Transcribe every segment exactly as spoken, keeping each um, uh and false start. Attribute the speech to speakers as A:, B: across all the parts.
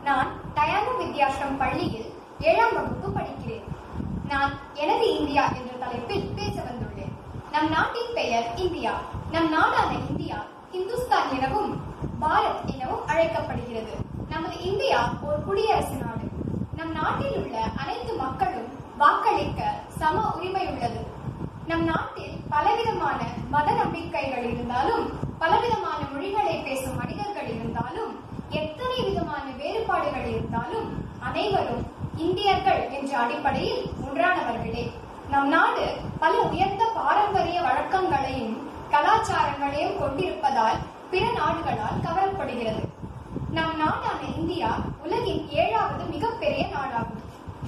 A: நான் டயானா வித்யாஸ்ரம் பள்ளியில் ஏழாம் வகுப்பு படிக்கிறேன். நான் எனது இந்தியா என்ற தலைப்பில் பேச வந்துள்ளேன். நம் நாட்டின் பெயர் இந்தியா. நம் நாடான இந்தியா இந்துஸ்தான் எனவும் பாரத் எனவும் அழைக்கப்படுகிறது. நமது இந்தியா ஒரு குடியரசு நாடு. நம் நாட்டில் உள்ள அனைத்து மக்களும் வாக்களிக்க சம உரிமை உள்ளது. நம் நாட்டில் பலவிதமான மத நம்பிக்கைகள் இருந்தாலும், பலவிதமான மொழிகளை பேசும் மனிதர்கள் இருந்தாலும், எத்தனை விதமான வேறுபாடுகள் இருந்தாலும் அனைவரும் இந்தியர்கள் என்ற அடிப்படையில் ஒன்றானவர்களே. நம் நாடு பல உயர்ந்த பாரம்பரிய வழக்கங்களையும் கலாச்சாரங்களையும் கொண்டிருப்பதால் பிற நாடுகளால் கவரப்படுகிறது. நம் நாடான இந்தியா உலகின் ஏழாவது மிகப்பெரிய நாடாகும்.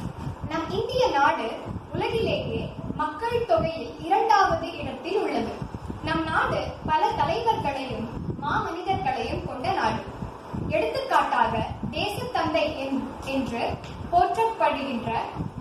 A: நம் இந்திய நாடு உலகிலேயே மக்கள் தொகையில் இரண்டாவது இடத்தில் உள்ளது. நம் நாடு பல தலைவர்களையும் மாமனிதர்களையும் கொண்ட நாடு. எடுத்துக்காட்டாக தேசத்தந்தை என்று போற்றப்படுகின்ற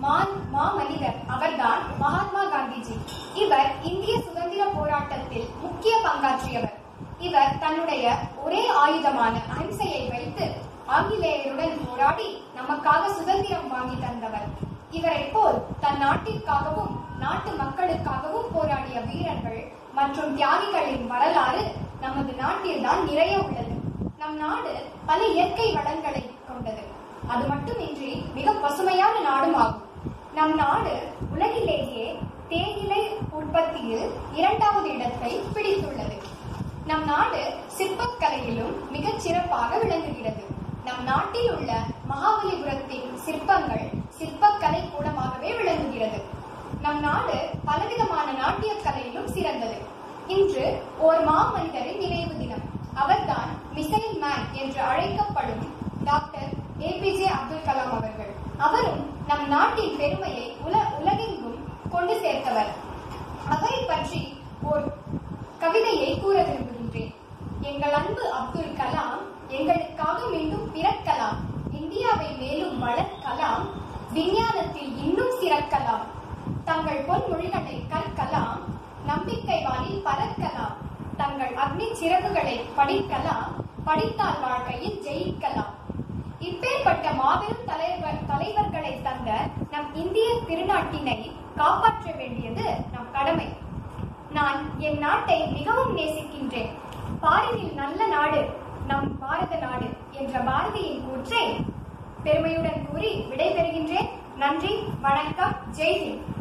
A: மாமனிதர் அவர்தான் மகாத்மா காந்திஜி. இவர் இந்திய சுதந்திர போராட்டத்தில் முக்கிய பங்காற்றியவர். இவர் தன்னுடைய ஒரே ஆயுதமான அஹிம்சையை வைத்து ஆங்கிலேயருடன் போராடி நமக்காக சுதந்திரம் வாங்கி தந்தவர். இவரை போல் தன் நாட்டிற்காகவும் நாட்டு மக்களுக்காகவும் போராடிய வீரர்கள் மற்றும் தியாகிகளின் வரலாறு நமது நாட்டில்தான் நிறைய உள்ளது. நம் நாடு பல இயற்கை வளங்களை கொண்டது. அது மட்டுமின்றி மிக பசுமையான நாடும் ஆகும். நம் நாடு உலகிலேயே தேயிலை உற்பத்தியில் இரண்டாவது இடத்தை பிடித்துள்ளது. நம் நாடு சிற்பக்கலையிலும் மிகச் சிறப்பாக விளங்குகிறது. நம் நாட்டில் உள்ள மகாபலிபுரத்தின் சிற்பங்கள் சிற்பக்கலை கூடமாகவே விளங்குகிறது. நம் நாடு பலவிதமான நாட்டிய கலையிலும் சிறந்தது. இன்று ஓர் மாமனிதரின் நினைவு தினம். அவர்தான் மிசைல் மேன் என்று அழைக்கப்படும் doctor A P J Abdul Kalam அவர்கள். அவரும் நம் நாட்டின் பெருமையை உல உலகெங்கும் கொண்டு சேர்த்தவர். அவரை பற்றி ஒரு கவிதையை கூற விரும்புகின்றேன். எங்கள் அன்பு அப்துல் கலாம் எங்களுக்காக மீண்டும் பிறக்கலாம், இந்தியாவை மேலும் வளர்க்கலாம், விஞ்ஞானத்தில் இன்னும் சிறக்கலாம், தங்கள் பொன்மொழிகளை கற்கலாம், நம்பிக்கை வானில் பறக்கலாம், தங்கள் அக்னி சிறகுகளை படிக்கலாம், படித்தால் வாழ்க்கையில் ஜெயிக்கலாம். இப்பேற்பட்ட மாபெரும் தலைவர் தலைவர்களை தந்த நம் இந்திய திருநாட்டினை காப்பாற்ற வேண்டியது நம் கடமை. நான் என் நாட்டை மிகவும் நேசிக்கின்றேன். பாரினில் நல்ல நாடு நம் பாரத நாடு என்ற பாரதியின் கூற்றை பெருமையுடன் கூறி விடைபெறுகின்றேன். நன்றி, வணக்கம், ஜெய் ஹிந்த்.